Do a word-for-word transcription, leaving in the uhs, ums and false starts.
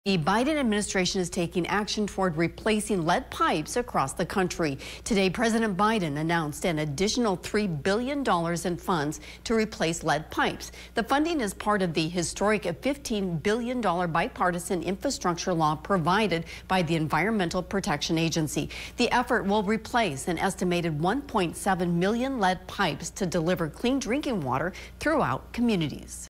The Biden administration is taking action toward replacing lead pipes across the country. Today, President Biden announced an additional three billion dollars in funds to replace lead pipes. The funding is part of the historic fifteen billion dollars bipartisan infrastructure law provided by the Environmental Protection Agency. The effort will replace an estimated one point seven million lead pipes to deliver clean drinking water throughout communities.